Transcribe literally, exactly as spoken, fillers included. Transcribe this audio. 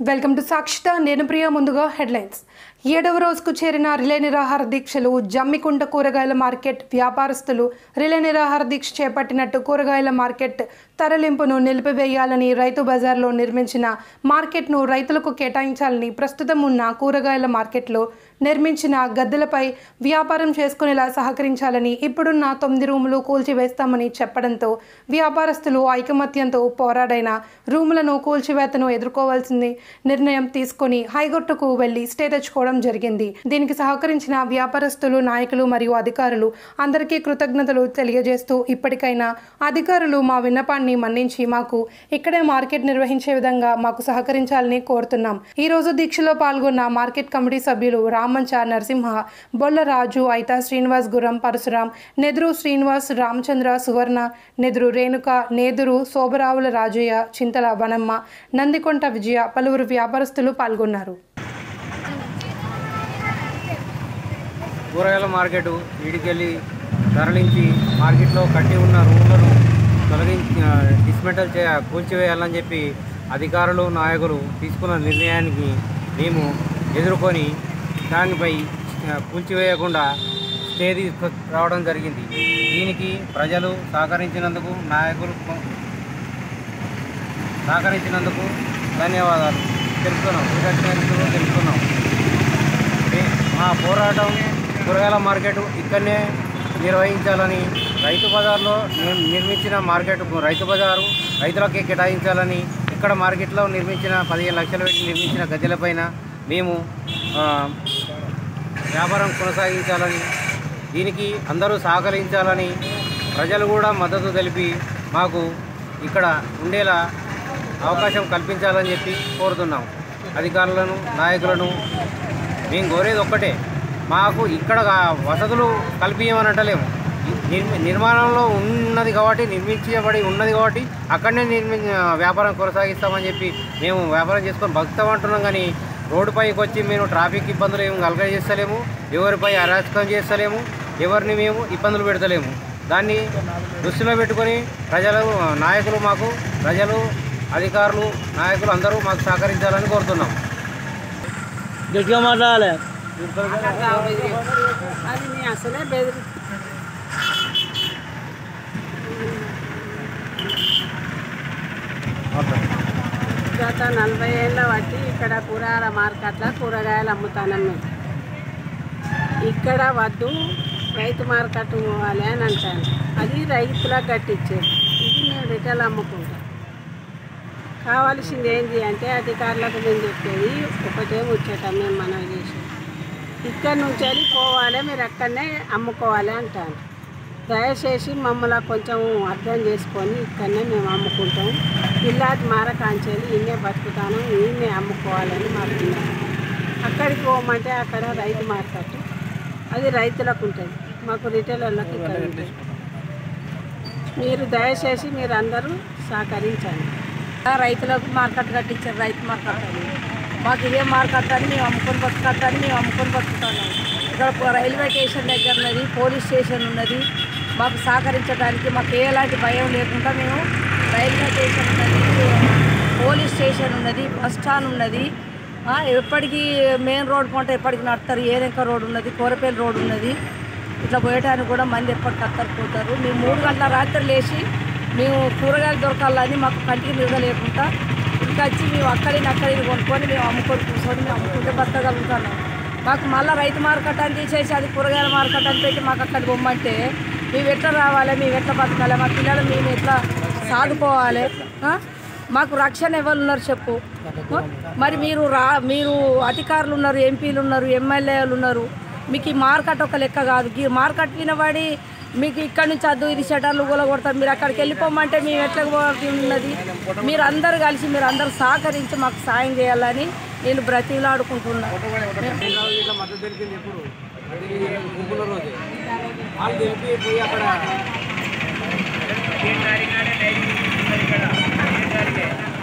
Welcome to Sakshitha నేను ప్రియ ముందుగా headlines ఏడవ రోజుకు చేరిన రిలే నిరాహార దీక్షలు జమ్మికుంట కూరగాయల మార్కెట్ వ్యాపారస్తులు రిలే నిరాహార దీక్ష చేపట్టినట్టు కూరగాయల మార్కెట్ తరలింపును నిలిపివేయాలని రైతు బజార్లో నిర్మించిన మార్కెట్ను రైతులకు కేటాయించాలని ప్రస్తుతం ఉన్న కూరగాయల మార్కెట్లో నిర్మించిన గద్దెలపై వ్యాపారం చేసుకునేలా సహకరించాలని ఇప్పుడున్న తొమ్మిది రూములు కూల్చివేస్తామని చెప్పడంతో వ్యాపారస్తులు ఐకమత్యంతో పోరాడైన రూములను కూల్చివేతను ఎదుర్కోవాల్సింది నిర్ణయం తీసుకొని హైకోర్టుకు వెళ్లి స్టే తెచ్చుకోవడం జరిగింది। దీనికి సహకరించిన వ్యాపారస్తులు నాయకులు మరియు అధికారులు అందరికీ కృతజ్ఞతలు తెలియజేస్తూ ఇప్పటికైనా అధికారులు మా విన్నపాన్ని మన్నించి మాకు ఇక్కడే మార్కెట్ నిర్వహించే విధంగా మాకు సహకరించాలని కోరుతున్నాం। ఈ రోజు దీక్షలో పాల్గొన్న మార్కెట్ కమిటీ సభ్యులు రామంచ నరసింహ, బొల్ల రాజు, ఐతా శ్రీనివాస్, గురం పరశురాం, నెదురు శ్రీనివాస్, రామచంద్ర, సువర్ణ, నెదురు రేణుక, నేదురు శోభరావుల రాజయ్య, చింతల వనమ్మ, నందికొంట విజయ పలువురు వ్యాపారస్తులు పాల్గొన్నారు। కూరగాయల మార్కెట్ వీడికెళ్ళి తరలించి మార్కెట్లో కట్టి ఉన్న రూములను తొలగించి డిస్మెంటల్ చే కూల్చివేయాలని చెప్పి అధికారులు నాయకులు తీసుకున్న నిర్ణయానికి మేము ఎదుర్కొని దానిపై కూల్చివేయకుండా స్టే తీసుకు రావడం జరిగింది। దీనికి ప్రజలు సహకరించినందుకు నాయకులు సహకరించినందుకు ధన్యవాదాలు తెలుపుతున్నాం కృతజ్ఞతలు తెలుపుతున్నాం। మా పోరాటం కూరగాయల మార్కెట్ ఇక్కడనే నిర్వహించాలని, రైతు బజార్లో నిర్మించిన మార్కెట్ రైతు బజారు రైతులకే కేటాయించాలని, ఇక్కడ మార్కెట్లో నిర్మించిన పదిహేను లక్షలు పెట్టి నిర్మించిన గద్దెలపైన మేము వ్యాపారం కొనసాగించాలని, దీనికి అందరూ సహకరించాలని, ప్రజలు కూడా మద్దతు తెలిపి మాకు ఇక్కడ ఉండేలా అవకాశం కల్పించాలని చెప్పి కోరుతున్నాం। అధికారులను నాయకులను మేము కోరేది ఒక్కటే, మాకు ఇక్కడ వసతులు కల్పించమని అంటలేము, నిర్మాణంలో ఉన్నది కాబట్టి నిర్మించబడి ఉన్నది కాబట్టి అక్కడనే నిర్మి వ్యాపారం కొనసాగిస్తామని చెప్పి మేము వ్యాపారం చేసుకొని బతుకుతాం అంటున్నాం। కానీ రోడ్డుపైకి వచ్చి మేము ట్రాఫిక్ ఇబ్బందులు ఏమి కలగ చేస్తలేము, ఎవరిపై అరాచకం చేస్తలేము, ఎవరిని మేము ఇబ్బందులు పెడతలేము। దాన్ని దృష్టిలో పెట్టుకొని ప్రజలు నాయకులు మాకు ప్రజలు అధికారులు నాయకులు అందరూ మాకు సహకరించాలని కోరుతున్నాం। గట్టిగా మాట్లాడాలి। అది నీ అసలే బెదిరి గత నలభై ఏళ్ళ బట్టి ఇక్కడ కూరగాయల మార్కెట్లో కూరగాయలు అమ్ముతాను మేము। ఇక్కడ వద్దు రైతు మార్కెట్ పోవాలి అని అంటాను, అది రైతులకు కట్టించేది, ఇది మేము రిటైల్ అమ్ముకుంటాం। కావాల్సింది ఏంటి అంటే అధికారులకు మేము చెప్పేది ఒకటే ముచ్చట, మేము మనం చేసేది ఇక్కడ నుంచి వెళ్ళి పోవాలి, మీరు అక్కడనే అమ్ముకోవాలి అంటాను। దయచేసి మమ్మల్ని కొంచెం అర్థం చేసుకొని ఇక్కడనే మేము అమ్ముకుంటాం, ఇల్లాది మారకాంచేది ఈయనే బతుకుతాను, ఈయనే అమ్ముకోవాలని మాకు అక్కడికి పోమంటే అక్కడ రైతు మార్కెట్ అది రైతులకు ఉంటుంది, మాకు రిటైలర్లకు ఇక్కడ ఉంటుంది। మీరు దయచేసి మీరు అందరూ సహకరించండి। రైతులకు మార్కెట్ కట్టించారు, రైతు మార్కెట్ అని మాకు ఇదే మార్కెట్ అని మేము అమ్ముకొని బతుకట్టని మేము అమ్ముకొని బతుకుతున్నాం। ఇక్కడ రైల్వే స్టేషన్ దగ్గర ఉన్నది, పోలీస్ స్టేషన్ ఉన్నది, మాకు సహకరించడానికి మాకు ఎలాంటి భయం లేకుండా మేము రైల్వే స్టేషన్ ఉన్నది, పోలీస్ స్టేషన్ ఉన్నది, బస్ స్టాండ్ ఉన్నది, ఎప్పటికీ మెయిన్ రోడ్ కొంటే ఎప్పటికి నడతారు, ఏరెంక రోడ్ ఉన్నది, కోరపల్లి రోడ్ ఉన్నది, ఇట్లా పోయటానికి కూడా మంది ఎప్పటికి అత్తరు పోతారు। మేము మూడు గంటల రాత్రి లేచి మేము కూరగాయలు దొరకాలని మాకు కంటికి నిద్ర లేకుండా ఇంకా వచ్చి మేము అక్కడిని అక్కడిని కొనుక్కొని మేము అమ్ముకొని కూర్చొని మేము అమ్ముకుంటే బతకగలుగుతున్నాం। మాకు మళ్ళీ రైతు మార్కెట్ అని తీసేసి అది కూరగాయల మార్కెట్ అని పెట్టి మాకు అక్కడికి పొమ్మంటే మేము ఎట్లా రావాలి, మేము ఎట్లా బతకాలి, మా పిల్లలు మేము ఎట్లా సాదుకోవాలి, మాకు రక్షణ ఎవరు ఉన్నారు చెప్పు। మరి మీరు రా మీరు అధికారులు ఉన్నారు, ఎంపీలు ఉన్నారు, ఎమ్మెల్యేలు ఉన్నారు, మీకు ఈ మార్కెట్ ఒక లెక్క కాదు, ఈ మార్కెట్ వినబడి మీకు ఇక్కడ నుంచి అద్దు ఇది షటర్లు కూడా కొడతారు, మీరు అక్కడికి వెళ్ళిపోమంటే మేము ఎట్లా ఉన్నది, మీరు అందరు కలిసి మీరు అందరు సహకరించి మాకు సాయం చేయాలని నేను బ్రతిలాడుకుంటున్నాను। మద్దతు తెలిపింది ఎప్పుడు గుంపుల రోజు వాళ్ళు తెలిపి అక్కడ